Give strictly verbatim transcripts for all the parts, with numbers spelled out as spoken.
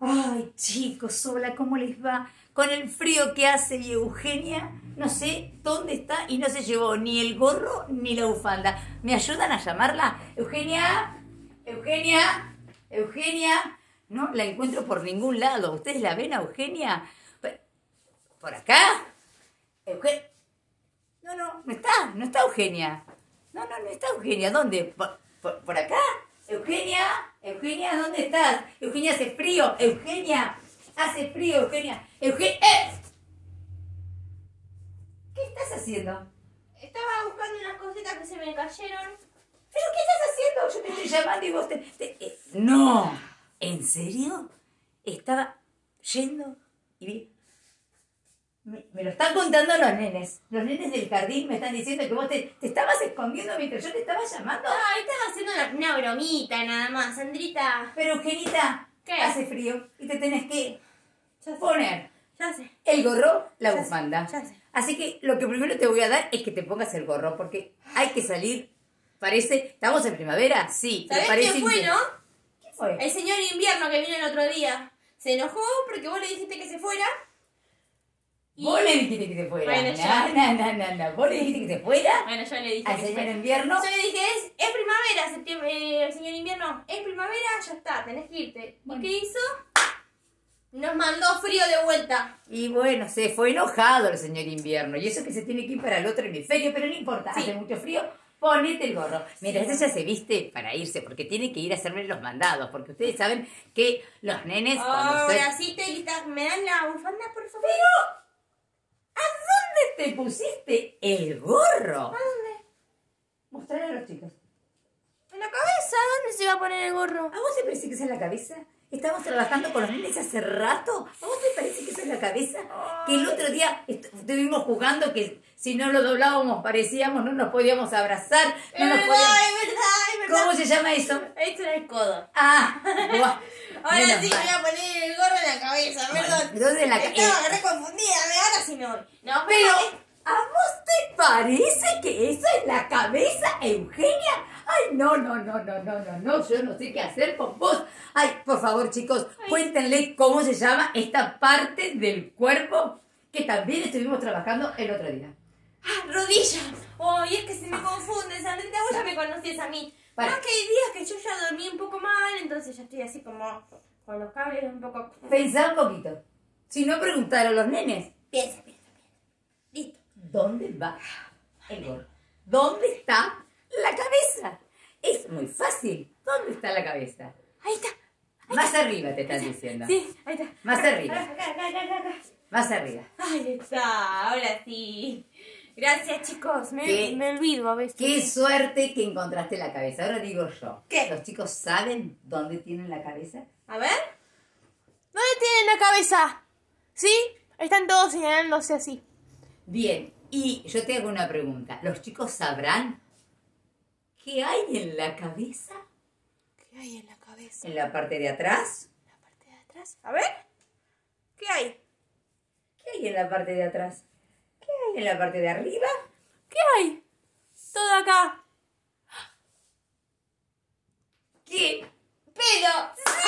Ay, chicos, hola, ¿cómo les va? Con el frío que hace y Eugenia, no sé dónde está y no se llevó ni el gorro ni la bufanda. ¿Me ayudan a llamarla? Eugenia, Eugenia, Eugenia. No la encuentro por ningún lado. ¿Ustedes la ven a Eugenia? ¿Por acá? Eugenia. No, no, no está, no está Eugenia. No, no, no está Eugenia. ¿Dónde? ¿Por, por, por acá? Eugenia, Eugenia, ¿dónde estás? Eugenia, hace frío. Eugenia, hace frío, Eugenia. Eugenia, ¡eh! ¿Qué estás haciendo? Estaba buscando unas cositas que se me cayeron. ¿Pero qué estás haciendo? Yo te estoy llamando y vos te... te eh, no, ¿en serio? Estaba yendo y vi... Me, me lo están contando los nenes. Los nenes del jardín me están diciendo que vos te, te estabas escondiendo mientras yo te estaba llamando. No, estaba haciendo una, una bromita nada más, Sandrita. Pero, Eugenita, ¿qué? Hace frío y te tenés que Ya sé. poner Ya sé. el gorro, la Ya bufanda. sé, ya sé. Así que lo que primero te voy a dar es que te pongas el gorro, porque hay que salir. Parece... ¿Estamos en primavera? Sí. ¿Sabés parece quién fue, invierno. no? ¿Quién fue? El señor invierno que vino el otro día. Se enojó porque vos le dijiste que se fuera. Y... Vos le dijiste que se fuera. Bueno, no, yo- no, no, no, no. Vos le dijiste que se fuera Bueno, yo le dije al que se señor fuera. invierno. Yo le dije, es, es primavera, septiembre, eh, el señor invierno, es primavera, ya está, tenés que irte. Bueno. ¿Y qué hizo? Nos mandó frío de vuelta. Y bueno, se fue enojado el señor invierno. Y eso que se tiene que ir para el otro hemisferio, pero no importa. Sí. Hace mucho frío, ponete el gorro. Mientras ella se viste para irse, porque tiene que ir a hacerme los mandados. Porque ustedes saben que los nenes... cuando Ahora se- sí, te listas. ¿Me dan la bufanda, por favor? ¿A dónde te pusiste el gorro? ¿A dónde? Mostrarle a los chicos. ¿En la cabeza? ¿Dónde se va a poner el gorro? ¿A vos te parece que esa es la cabeza? Estamos trabajando con los nenes hace rato. ¿A vos te parece que esa es la cabeza? Que el otro día est- estuvimos jugando que si no lo doblábamos parecíamos, no nos podíamos abrazar. No Es nos verdad, podíamos... es verdad, es verdad. ¿Cómo se llama eso? Esto era el codo. Ah, buah. Ahora Menos sí mal. me voy a poner el gorro en la cabeza, perdón. ¿Dónde en la ca- Estaba eh, re confundida, ahora sí me voy. No, pero... Pero, ¿a vos te parece que esa es la cabeza, Eugenia? Ay, no, no, no, no, no, no, no, yo no sé qué hacer con vos. Ay, por favor, chicos, cuéntenle cómo se llama esta parte del cuerpo que también estuvimos trabajando el otro día. Ah, rodilla. Oh, y es que se me confunde, Sandrita, vos ya me conocías a mí. Para. Más que hay días que yo ya dormí un poco mal, entonces ya estoy así como con los cables un poco... Pensá un poquito. Si no preguntaron los nenes, Piensa, piensa, piensa. Listo. ¿dónde va el gorro? ¿Dónde está la cabeza? Es muy fácil. ¿Dónde está la cabeza? Ahí está. Más arriba te están diciendo. Sí, ahí está. Más Acá, arriba. Acá, acá, acá, acá, acá. Más arriba. Ahí está, ahora sí. Gracias, chicos. Me, ¿Qué? me olvido a veces. Qué suerte que encontraste la cabeza. Ahora digo yo. ¿Qué? ¿Los chicos saben dónde tienen la cabeza? A ver. ¿Dónde tienen la cabeza? ¿Sí? Están todos señalándose así. Bien. Y yo te hago una pregunta. ¿Los chicos sabrán qué hay en la cabeza? ¿Qué hay en la cabeza? ¿En la parte de atrás? ¿En la parte de atrás? A ver. ¿Qué hay? ¿Qué hay en la parte de atrás? ¿Qué hay en la parte de arriba? ¿Qué hay? Todo acá. ¿Qué? ¡Pelo!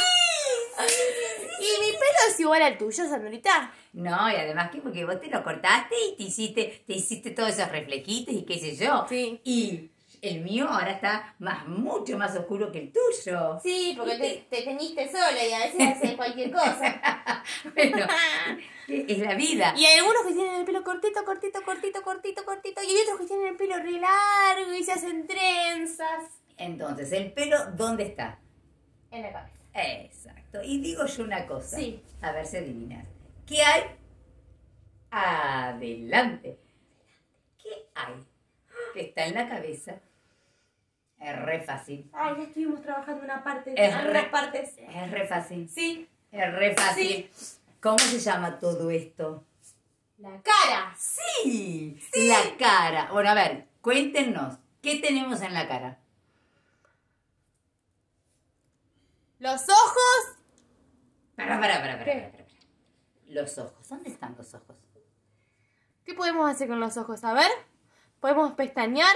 ¿Y mi pelo es igual al tuyo, Sandrita? No, y además que porque vos te lo cortaste y te hiciste, te hiciste todos esos reflejitos y qué sé yo. Sí. Y el mío ahora está más, mucho más oscuro que el tuyo. Sí, porque te, te teñiste sola y a veces haces cualquier cosa. Bueno, es la vida. Y hay algunos que tienen el pelo cortito, cortito, cortito, cortito, cortito. Y hay otros que tienen el pelo re largo y se hacen trenzas. Entonces, ¿el pelo dónde está? En la cabeza. Exacto. Y digo yo una cosa. Sí. A ver si adivinas. ¿Qué hay? Adelante. ¿Qué hay? Que está en la cabeza. Es re fácil. Ay, ya estuvimos trabajando una parte, Es algunas re- partes. Es re fácil. Sí. Es re fácil. ¿Cómo se llama todo esto? La cara. Sí, la cara. Bueno, a ver, cuéntenos. ¿Qué tenemos en la cara? Los ojos. Para, para, para, para, ¿Qué? para, para. Los ojos. ¿Dónde están los ojos? ¿Qué podemos hacer con los ojos? A ver. ¿Podemos pestañear?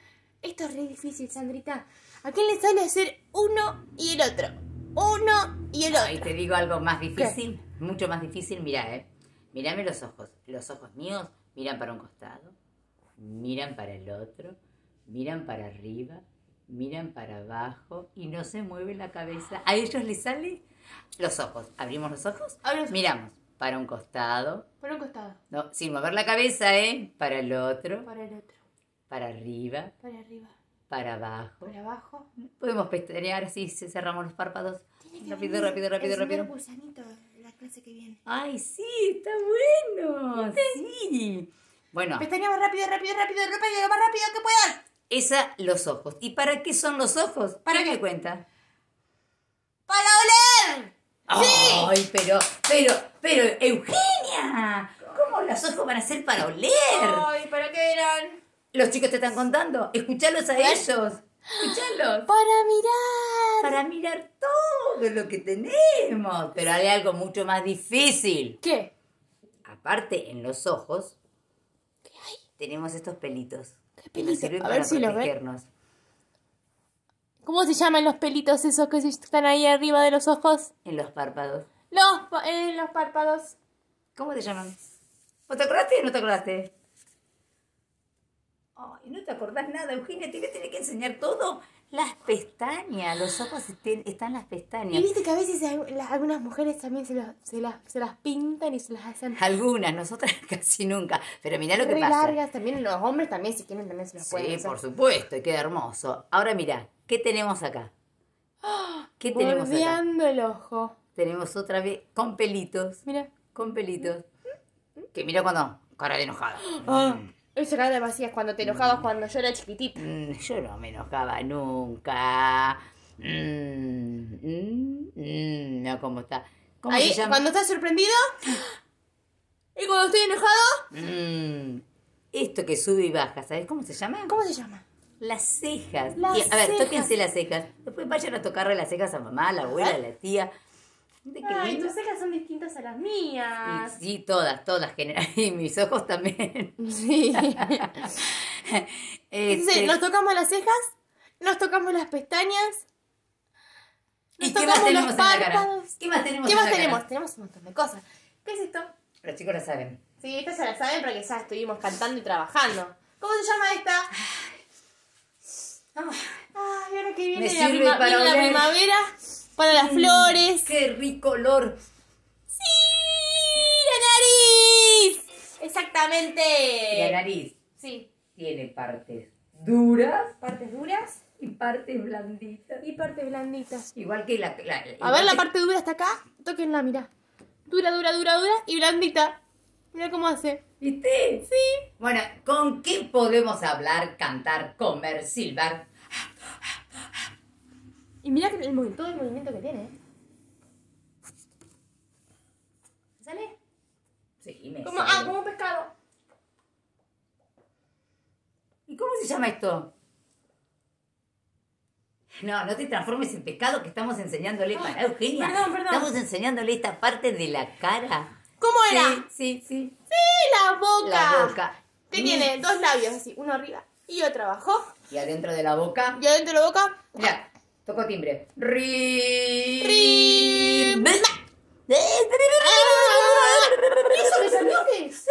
Esto es re difícil, Sandrita. ¿A quién le sale hacer uno y el otro? Uno y el Ahí otro. te digo algo más difícil, mucho más difícil. Mirá, eh. Mírame los ojos. Los ojos míos miran para un costado, miran para el otro, miran para arriba, miran para abajo y no se mueve la cabeza. A ellos les sale los ojos. Abrimos los ojos, Abre los ojos. miramos para un costado, Por un costado. no, sin mover la cabeza, ¿eh? Para el otro, Para el otro. para arriba, Para arriba. para abajo. Para abajo. Podemos pestañear así, si cerramos los párpados. Tiene que Rápido, venir rápido, rápido, el rápido. señor Gusanito la clase que viene. Ay, sí, está bueno. Sí. Bueno, Pestañeamos rápido, rápido, rápido, rápido, lo más rápido que puedan. esa, los ojos. ¿Y para qué son los ojos? ¿Para ¿Quién qué? me cuenta? ¡Para oler! Ay, pero, pero, pero, Eugenia, ¿cómo los ojos van a ser para oler? Ay, ¿para qué eran? Los chicos te están contando. Escuchalos a ellos. Escuchalos. Para mirar. Para mirar todo lo que tenemos. Pero hay algo mucho más difícil. ¿Qué? Aparte, en los ojos, tenemos estos pelitos. ¿Qué Que nos pelitos? sirven A para ver si los ven. protegernos. ¿Cómo se llaman los pelitos esos que están ahí arriba de los ojos? En los párpados. Los, pa- en los párpados. ¿Cómo te llaman? ¿No te acordaste o no te acordaste? Ay, no te acordás nada, Eugenia. Te voy a tener que enseñar todo. Las pestañas. Los ojos estén- están las Y pestañas. viste que a veces hay- las- algunas mujeres también se, los- se, las, se las pintan y se las hacen Algunas, nosotras casi nunca. Pero mirá lo que re pasa. largas. También los hombres también, si quieren, también se las pueden Sí, hacer. por supuesto. Y queda hermoso. Ahora mirá, ¿qué tenemos acá? ¿Qué tenemos acá? Bordeando el ojo. Tenemos otra vez con pelitos. Mira. Con pelitos. Que mira cuando cara de enojada. Ah, esa cara de vacías cuando te enojabas cuando yo era chiquitita. Mm, yo no me enojaba nunca. Mm, mm, mm, no, ¿cómo está? ¿Cómo Ahí, se llama? cuando estás sorprendido. Y cuando estoy enojado. Mm, esto que sube y baja, ¿sabes cómo se llama? ¿Cómo se llama? Las cejas. Las Y, a ver, cejas. tóquense las cejas. Después vayan a tocarle las cejas a mamá, a la abuela, a la tía. ¿De qué Ay, lindo? tus cejas son distintas a las Y mías. sí, todas, todas. genera- Y mis ojos también. Sí. Entonces, Este, nos tocamos las cejas, nos tocamos las pestañas, nos ¿Y qué más tocamos tenemos los en la cara? párpados. ¿Qué más tenemos ¿Qué en más la cara? tenemos? Tenemos un montón de cosas. ¿Qué es esto? Los chicos lo saben. Sí, esta ya la saben porque ya estuvimos cantando y trabajando. ¿Cómo se llama esta? Ay, ahora que viene, Me la, sirve prima- para viene la oler. primavera, para las flores. ¡Qué rico olor! ¡Sí! ¡La nariz! Exactamente. La nariz Sí. tiene partes duras Partes duras y partes blanditas. y partes blanditas. Igual que la... la- A igual ver, la que- parte dura está acá. Tóquenla, mira. Dura, dura, dura, dura y blandita. Mira cómo hace. ¿Viste? Sí. Bueno, ¿con qué podemos hablar, cantar, comer, silbar? Y mira que el, movi- todo el movimiento que tiene. ¿eh? ¿Sale? Sí, me Como, sale. ah, como un pescado. ¿Y cómo se llama esto? No, no te transformes en pescado que estamos enseñándole para Eugenia. perdón, perdón. Estamos enseñándole esta parte de la cara. ¿Cómo era? Sí, sí, sí. Sí, la boca. La boca. Que Mm. tiene dos labios así, uno arriba y otro abajo. Y adentro de la boca. Y adentro de la boca. Mira, toco timbre. Ri. Ri. Ri. ¡Ah! ¿Eso me salió qué es?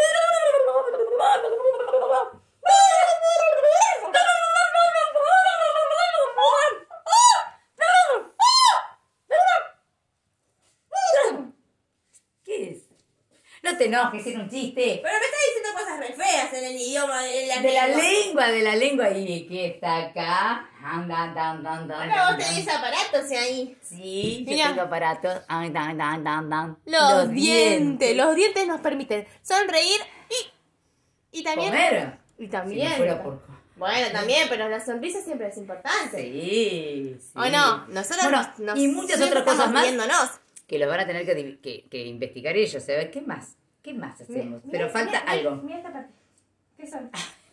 ¿Qué es? No te enojes, es un chiste. Pero me está diciendo cosas re feas en el idioma de la De la lengua. lengua, de la lengua. ¿Y qué está acá? Dan, dan, dan, dan, dan, Ahora vos dan. tenés aparatos ahí. Sí, yo Mirá. tengo aparatos. Ah, dan, dan, dan, dan. Los, dientes. Los dientes nos permiten sonreír y, y también... Comer. Y Si también. no fuera por... Bueno, también, pero la sonrisa siempre es importante. Sí, sí. ¿O no? Nosotros Bueno, nos, nos- y muchas siempre otras cosas estamos más riéndonos. que lo van a tener que, di- que, que investigar ellos. ¿Sabes qué más? ¿Qué más hacemos? Pero falta algo. Mira esta parte. ¿Qué son?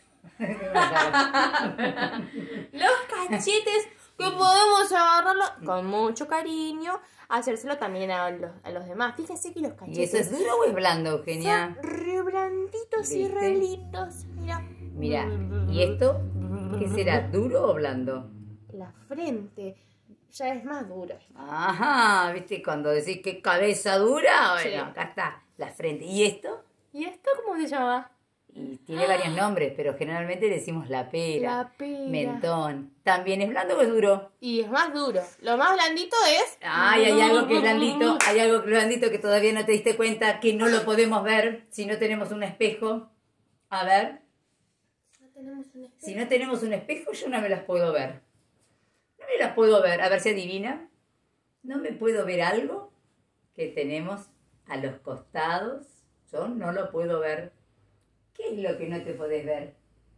Los cachetes que podemos agarrarlo con mucho cariño, hacérselo también a los, a los demás. Fíjense que los ¿Y cachetes eso es duro o es blando, Eugenia? son re blanditos y re ¿Viste? lindos. Mira. Mira, ¿y esto qué será? ¿Duro o blando? La frente. ya es más duro. Ajá, ¿viste? Cuando decís que cabeza dura, bueno, Sí. acá está la frente. ¿Y esto? ¿Y esto cómo se llama? Y tiene varios nombres, pero generalmente decimos la pera, La pera. mentón. ¿También es blando o es duro? Y es más duro. Lo más blandito es... Ay, hay algo que es blandito, hay algo que es blandito que todavía no te diste cuenta, que no lo podemos ver si no tenemos un espejo. A ver, No tenemos un espejo. si no tenemos un espejo, yo no me las puedo ver. No me las puedo ver. A ver si adivina. No me puedo ver algo que tenemos a los costados. Yo no lo puedo ver. ¿Qué es lo que no te podés ver?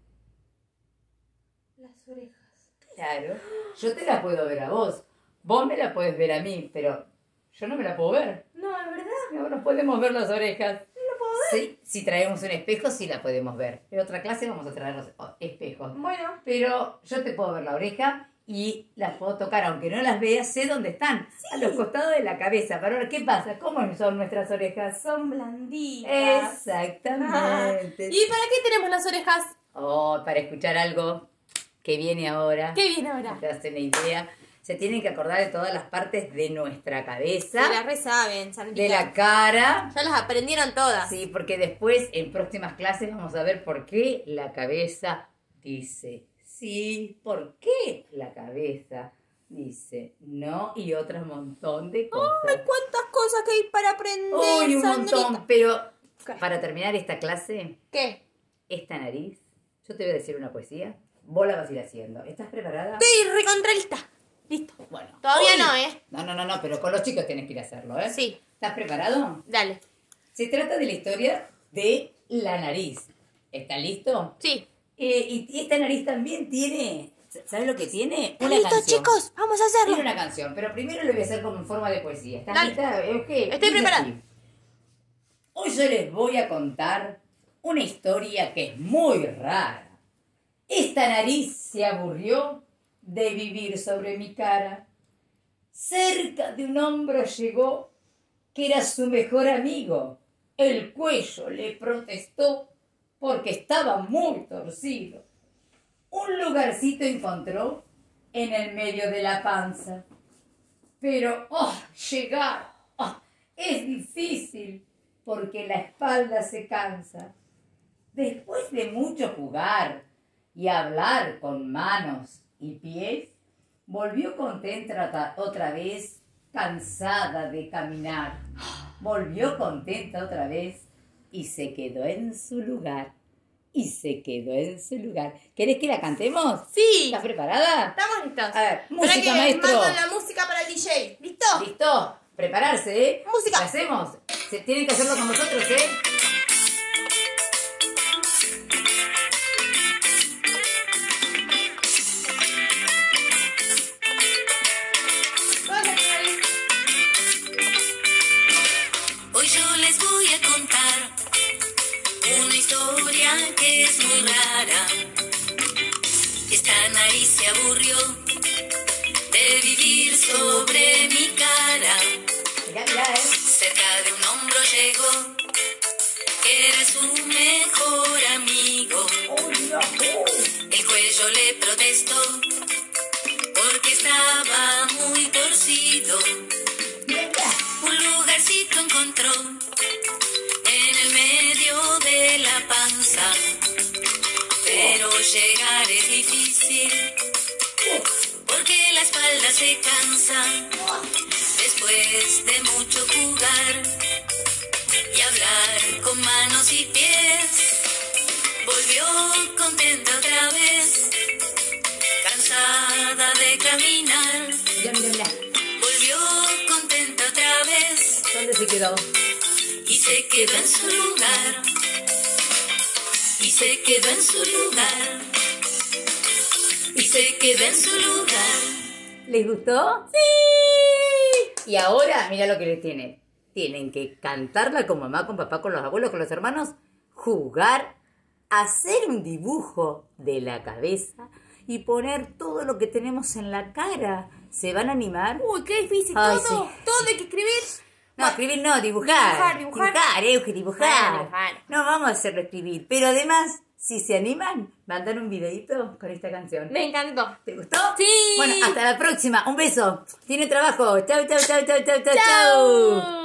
Las orejas. Claro, yo te la puedo ver a vos. Vos me la podés ver a mí, pero yo no me la puedo ver. No, es verdad. No nos podemos ver las orejas. ¿No puedo ver? Sí, si traemos un espejo sí la podemos ver. En otra clase vamos a traer los oh, espejos. Bueno. Pero yo te puedo ver la oreja y las puedo tocar, aunque no las veas, sé dónde están. Sí. A los costados de la cabeza. Pero ahora, ¿qué pasa? ¿Cómo son nuestras orejas? Son blanditas. Exactamente. ¿Y para qué tenemos las orejas? Oh, para escuchar algo que viene ahora. ¿Qué viene ahora? Te das una idea. Se tienen que acordar de todas las partes de nuestra cabeza. Se las resaben, Sandrita. De la cara. Ya las aprendieron todas. Sí, porque después en próximas clases vamos a ver por qué la cabeza dice sí, por qué la cabeza dice no y otro montón de cosas. ¡Ay, cuántas cosas que hay para aprender, Uy, un Sandrita! montón, pero ¿Qué? para terminar esta clase, ¿Qué? esta nariz, yo te voy a decir una poesía, vos la vas a ir haciendo. ¿Estás preparada? Estoy recontra lista. Listo. Bueno. Todavía hoy- no, ¿eh? No, no, no, no, pero con los chicos tienes que ir a hacerlo, ¿eh? Sí. ¿Estás preparado? Dale. Se trata de la historia de la nariz. ¿Está listo? Sí. Eh, y, y esta nariz también tiene, ¿sabes lo que tiene? Una ¿Listos, canción. chicos? Vamos a hacerlo. Tiene una canción, pero primero lo voy a hacer como en forma de poesía. ¿Estás Dale. lista, Euge? Estoy Dice preparada. así. Hoy yo les voy a contar una historia que es muy rara. Esta nariz se aburrió de vivir sobre mi cara. Cerca de un hombro llegó que era su mejor amigo. El cuello le protestó porque estaba muy torcido. Un lugarcito encontró en el medio de la panza. Pero, oh, llegar, oh, es difícil porque la espalda se cansa. Después de mucho jugar y hablar con manos y pies, volvió contenta otra vez, cansada de caminar. Volvió contenta otra vez y se quedó en su lugar. Y se quedó en su lugar. ¿Querés que la cantemos? Sí. ¿Estás preparada? Estamos listos. A ver, música, Espera que maestro. mando la música para el D J. ¿Listo? ¿Listo? Prepararse, ¿eh? Música. ¿Lo hacemos? Se tienen que hacerlo con nosotros, ¿eh? Vamos a hacer ahí. Hoy yo les voy a contar una historia que es muy rara. Esta nariz se aburrió de vivir sobre mi cara. Mirá, mirá, ¿eh? Cerca de un hombro llegó que era su mejor amigo. ¡Uy, no! El cuello le protestó porque estaba muy torcido. Mirá. Un lugarcito encontró en el medio de la panza, pero llegar es difícil porque la espalda se cansa. Después de mucho jugar y hablar con manos y pies, volvió contenta otra vez, cansada de caminar. Mirá, mirá, mirá. Volvió contenta otra vez ¿Dónde se quedó? y se quedó en su lugar. Y se quedó en su lugar. Y se quedó en su lugar. ¿Les gustó? ¡Sí! Y ahora, mira lo que les tiene. Tienen que cantarla con mamá, con papá, con los abuelos, con los hermanos, jugar, hacer un dibujo de la cabeza y poner todo lo que tenemos en la cara. ¿Se van a animar? Uy, qué difícil. Ay, todo. sí. Todo hay que escribir. No, escribir no, dibujar. Dibujar, dibujar. Dibujar, Euge, dibujar. Bueno, bueno. No vamos a hacerlo escribir. Pero además, si se animan, mandan un videito con esta canción. Me encantó. ¿Te gustó? Sí. Bueno, hasta la próxima. Un beso. Tiene trabajo. Chau, chau, chau, chau, chau, chau, chau. Chau.